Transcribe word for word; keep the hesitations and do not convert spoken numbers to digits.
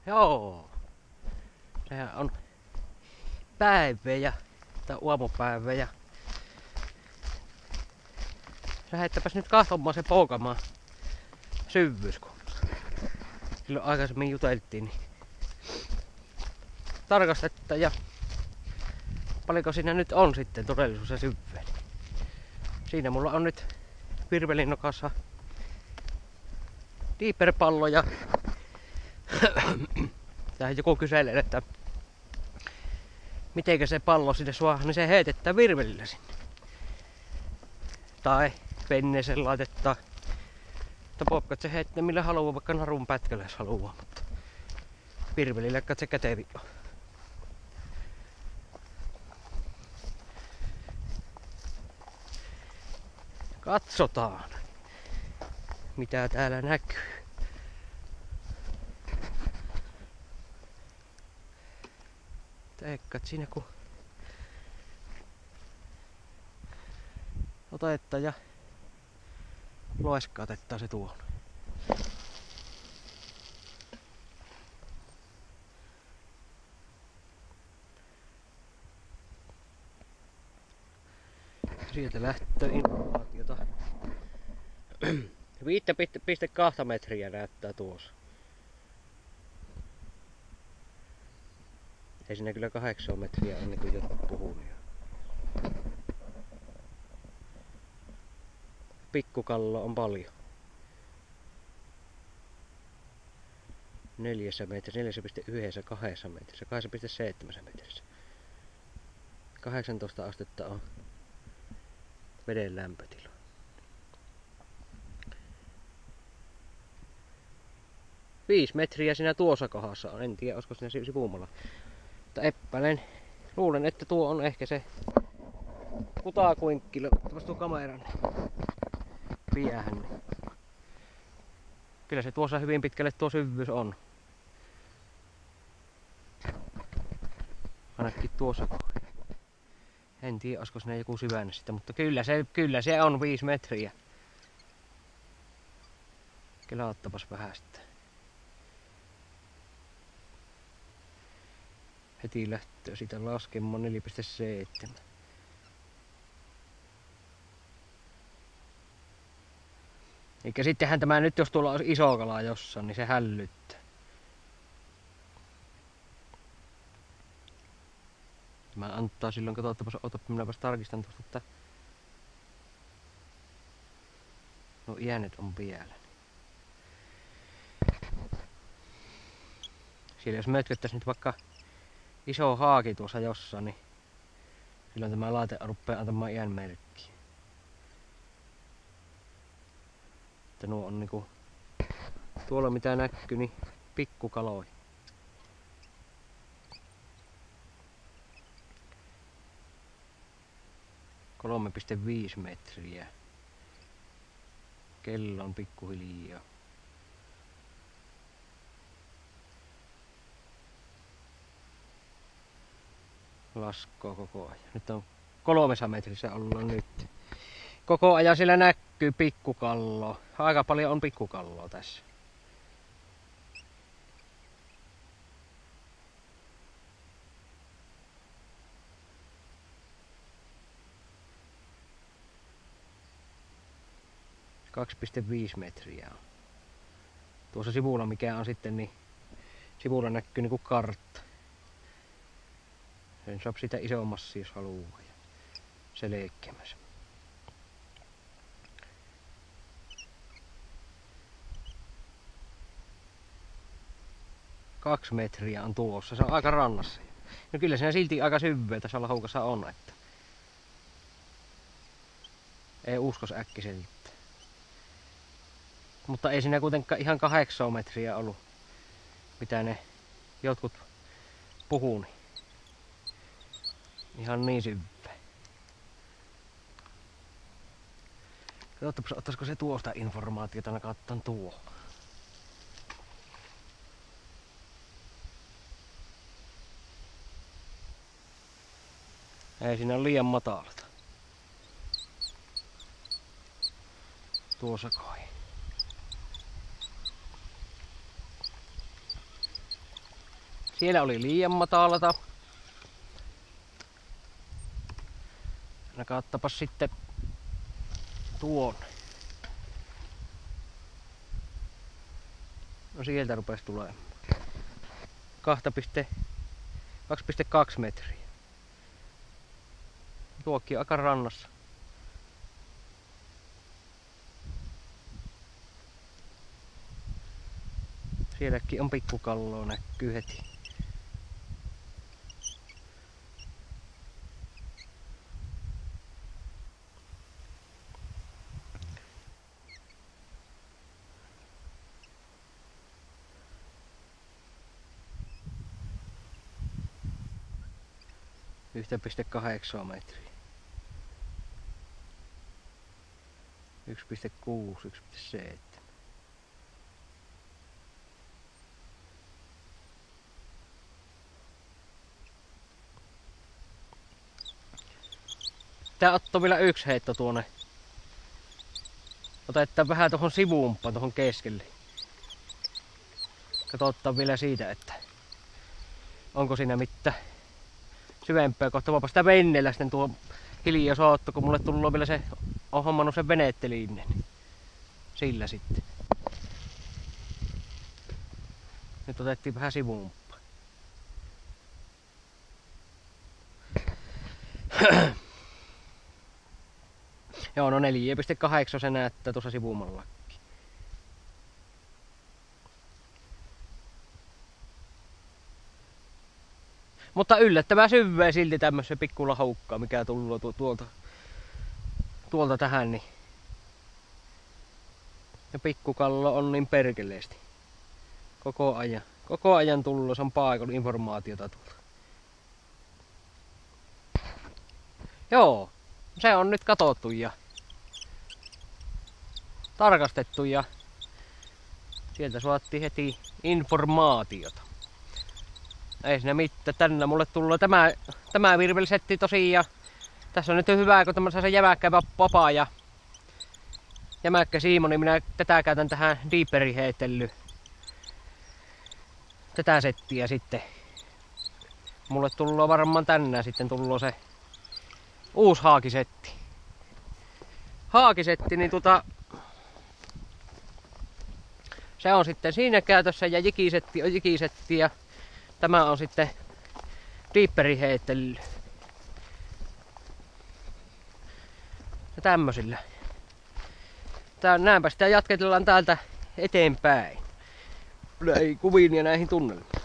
Joo. Sehän on päivä tai aamupäivä ja lähettäpäs nyt kahtomaan se Poukamaan syvyys, kun silloin aikaisemmin juteltiin, niin tarkastetta ja paljonko siinä nyt on sitten todellisuus ja syvyys. Siinä mulla on nyt virvelinnokassa diiperpallo ja tähän joku kyselee, että mitenkä se pallo sinne suohon, niin se heitetään virvelillä sinne. Tai veneeseen laitetaan. Mutta popkat se heittää millä haluaa, vaikka narun pätkällä jos haluaa, mutta virvelillä kat se kätevi on. Katsotaan, mitä täällä näkyy. Teekkat siinä kun otetta ja loeskaatettaa se tuohon. Sieltä lähtee informaatiota. viisi pilkku kaksi metriä näyttää tuossa. Ei siinä kyllä kahdeksan metriä on, niin kuin jotkut puhuu. Pikkukallo on paljon. Neljässä metrissä, neljä pilkku yksi, kahdessa metrissä, kahdeksan pilkku seitsemän metrissä. kahdeksantoista astetta on veden lämpötila. Viisi metriä siinä tuossa kohdassa on, en tiedä olisiko siinä sivuumalla. Mutta epäilen, luulen että tuo on ehkä se kutakuinkkilö. Ottapas tuo kameran piähän. Niin. Kyllä se tuossa hyvin pitkälle tuo syvyys on. Ainakin tuossa kohdassa. En tiedä olisiko siinä joku syvänne sitä, mutta kyllä se, kyllä se on viisi metriä. Kelaattapas vähän sitten. Heti lähtee siitä laskemaan neljä pilkku seitsemän. Eikä sittenhän tämä nyt jos tuolla olisi iso kala jossain, niin se hällyttää. Tämä antaa silloin, katsotaanpas, otapa minäpäs tarkistan tuosta, että no äänet on vielä. Siellä jos mötköttäisiin nyt vaikka iso haaki tuossa jossain, niin silloin tämä laite rupeaa antamaan iän merkkiä. Että nuo on niinku, tuolla mitä näkyy, niin pikkukaloja. kolme pilkku viisi metriä. Kello on pikkuhiljaa. Laskoo koko ajan. Nyt on kolmessa metrissä ollaan nyt. Koko ajan siellä näkyy pikkukallo. Aika paljon on pikkukalloa tässä. kaksi pilkku viisi metriä on. Tuossa sivulla mikä on sitten, niin sivulla näkyy niinku kartta. Sen saa sitä isommassa jos haluaa. Selkeämässä. Kaksi metriä on tuossa, se on aika rannassa. No kyllä siinä silti aika syvää tässä laukassa on, että ei uskos äkkiseltä. Mutta ei siinä kuitenkaan ihan kahdeksan metriä ollut, mitä ne jotkut puhuu. Niin. Ihan niin syvä. Katsotaanpas, ottaisiko se tuosta informaatiota, mä katson tuo. Ei siinä ole liian matalata. Tuossa kai. Siellä oli liian matalata. Nakaattapas sitten tuon. No sieltä rupesi tulemaan. kaksi pilkku kaksi metriä. Tuokki aika rannassa. Sielläkin on pikkukalloa, näkyy heti. yksi pilkku kahdeksan metriä. yksi pilkku kuusi, yksi pilkku seitsemän. Tää ottoo vielä yksi heitto tuonne. Otetaan vähän tuohon sivuumpaan, tuohon keskelle. Katsotaan vielä siitä, että onko siinä mitään syvempää kohta. Voipa sitä veneellä sitten tuo hiljaa sootto, kun mulle tullut vielä se, on hommannut sen veneetteliinne. Sillä sitten. Nyt otettiin vähän sivuumpaan. Joo, no neljä pilkku kahdeksan se näyttää tuossa sivuumallakin. Mutta yllättävää syvää silti tämmössä pikkulla haukkaa, mikä tullut tu tuolta, tuolta tähän. Niin. Ja pikkukallo on niin perkeleesti. Koko ajan. Koko ajan tullut, se on paikon informaatiota tuolta. Joo, se on nyt katsottu ja tarkastettu ja sieltä saatiin heti informaatiota. Ei siinä mitään, tänne mulle tullut tämä, tämä virvelsetti tosiaan. Tässä on nyt hyvä, kun tämmöisen jämäkkä vapaa ja jämäkkä siimoni. Minä tätä käytän tähän deeperiin heitellyyn. Tätä settiä sitten. Mulle tullut varmaan tänään sitten tullut se uusi haakisetti. Haakisetti, niin tota se on sitten siinä käytössä ja jikisetti on jikisetti ja tämä on sitten deeperi heittely. Ja tämmösillä. Tää, näinpä sitä jatketellaan täältä eteenpäin. Näihin kuviin ja näihin tunnelmiin.